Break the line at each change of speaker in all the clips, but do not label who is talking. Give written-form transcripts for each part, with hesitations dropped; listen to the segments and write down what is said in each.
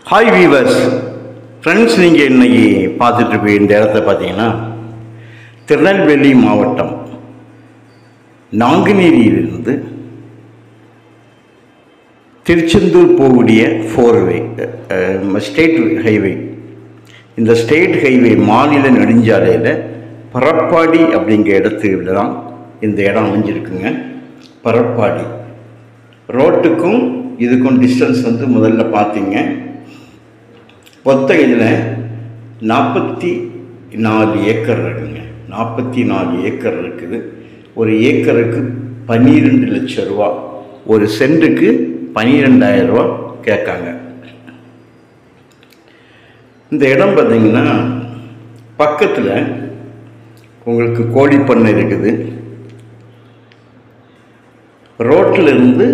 Hi viewers friends, நீங்கள் இன்னைக்கு பார்த்துட்டு இருக்க இந்த இடத்த பார்த்தீங்கன்னா திருநெல்வேலி மாவட்டம் நாங்குநேரியிலிருந்து திருச்செந்தூர் போகக்கூடிய ஃபோர்வே ஸ்டேட் ஹைவே. இந்த ஸ்டேட் ஹைவே மாநில நெடுஞ்சாலையில் பரப்பாடி அப்படிங்கிற இடத்துல தான் இந்த இடம் அமைஞ்சிருக்குங்க. பரப்பாடி ரோட்டுக்கும் இதுக்கும் டிஸ்டன்ஸ் முதல்ல பார்த்தீங்க. மொத்த இதில் 44 ஏக்கர் இருக்குங்க. 44 ஏக்கர் இருக்குது. ஒரு ஏக்கருக்கு 12 லட்சம் ரூபா, ஒரு சென்ட்டுக்கு 12,000 ரூபா கேட்காங்க. இந்த இடம் பார்த்திங்கன்னா பக்கத்தில் உங்களுக்கு கோழிப்பண்ணை இருக்குது. ரோட்டிலிருந்து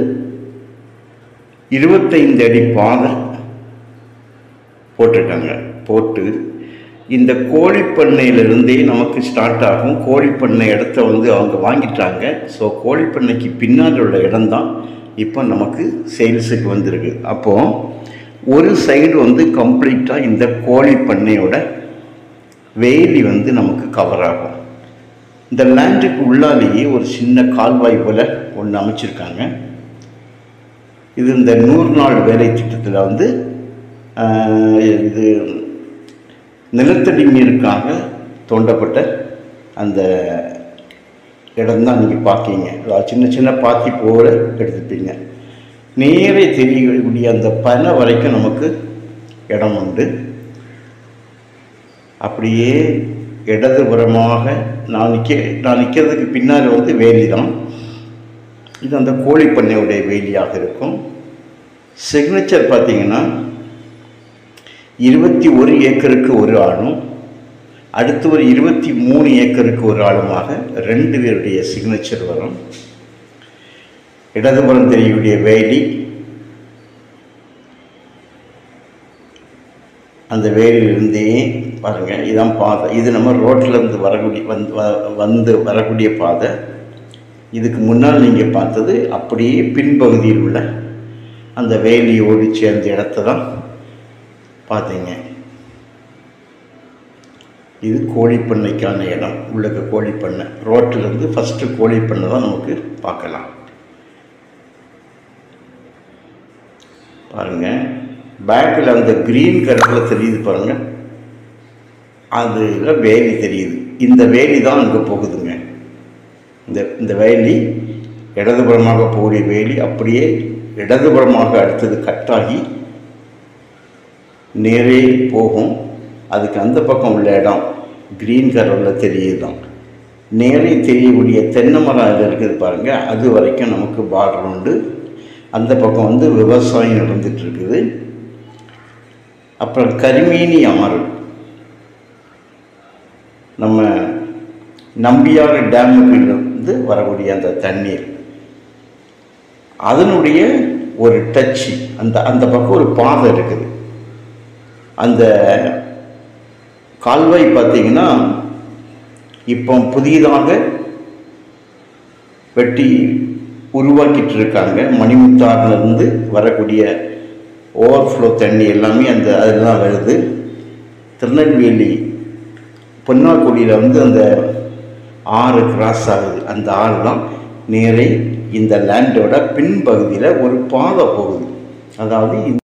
25 அடி பாதை போட்டிருக்காங்க. போட்டு இந்த கோழிப்பண்ணையிலிருந்தே நமக்கு ஸ்டார்ட் ஆகும். கோழிப்பண்ணை இடத்த அவங்க வாங்கிட்டாங்க. ஸோ கோழிப்பண்ணைக்கு பின்னால் உள்ள இடம்தான் இப்போ நமக்கு சேல்ஸுக்கு வந்திருக்கு. அப்போது ஒரு சைடு கம்ப்ளீட்டாக இந்த கோழிப்பண்ணையோட வேலி நமக்கு கவர் ஆகும். இந்த லேண்டுக்கு உள்ளாலேயே ஒரு சின்ன கால்வாய் போல் ஒன்று அமைச்சிருக்காங்க. இது இந்த 100 நாள் வேலை திட்டத்தில் இது நிலத்தடி நீருக்காக தோண்டப்பட்ட அந்த இடம்தான் நீங்கள் பார்க்கீங்க. சின்ன சின்ன பாத்தி போல எடுத்துப்பீங்க. நேரே தெரியக்கூடிய அந்த பனை வரைக்கும் நமக்கு இடம் உண்டு. அப்படியே இடதுபுறமாக நான் நிற்கிறதுக்கு பின்னால் வேலி தான். இது அந்த கோழிப்பண்ணையுடைய வேலியாக இருக்கும். சிக்னேச்சர் பார்த்தீங்கன்னா 21 ஏக்கருக்கு ஒரு ஆளும், அடுத்து ஒரு 23 ஏக்கருக்கு ஒரு ஆளுமாக 2 பேருடைய சிக்னேச்சர் வரும். இடதுபுறம் தெரியக்கூடிய வேலி, அந்த வேலியிலிருந்தே பாருங்கள், இதுதான் பாதை. இது நம்ம ரோட்டிலேருந்து வரக்கூடிய பாதை. இதுக்கு முன்னால் நீங்கள் பார்த்தது அப்படியே பின்பகுதியில் உள்ள அந்த வேலியோடு சேர்ந்த இடத்த தான் பார்த்தீங்க. இது கோழிப்பண்ணைக்கான இடம். உள்ளக்க கோழிப்பண்ணை ரோட்டிலேருந்து ஃபஸ்ட்டு கோழிப்பண்ணை தான் நமக்கு பார்க்கலாம். பாருங்கள், பேக்கில் அந்த க்ரீன் கலரில் தெரியுது பாருங்கள், அதில் வேலி தெரியுது. இந்த வேலி தான் அங்கே போகுதுங்க. இந்த வேலி இடதுபுறமாக போகக்கூடிய வேலி அப்படியே இடதுபுறமாக அடுத்தது கட்டாகி நேரே போகும். அதுக்கு அந்த பக்கம் உள்ள இடம் க்ரீன் கலரில் தெரியுதுதான். நேரே தெரியக்கூடிய தென்னை மரம் இருக்குது பாருங்கள், அது வரைக்கும் நமக்கு பார்டர் உண்டு. அந்த பக்கம் விவசாயம் நடந்துகிட்ருக்குது. அப்புறம் கரிமேனி ஆறு, நம்ம நம்பியாறு டேமுக்கு வரக்கூடிய அந்த தண்ணீர், அதனுடைய ஒரு டச்சு அந்த பக்கம் ஒரு பாதை இருக்குது. அந்த கால்வாய் பார்த்திங்கன்னா இப்போ புதிதாக வெட்டி உருவாக்கிட்டு இருக்காங்க. மணிமுத்தாறுலேருந்து வரக்கூடிய ஓவர்ஃப்ளோ தண்ணி எல்லாமே அதெல்லாம் வருது. திருநெல்வேலி பொன்னாக்குடியில் அந்த ஆறு கிராஸ் ஆகுது. அந்த ஆறு தான் நேரே இந்த லேண்டோட பின்பகுதியில் ஒரு பாதை போகுது. அதாவது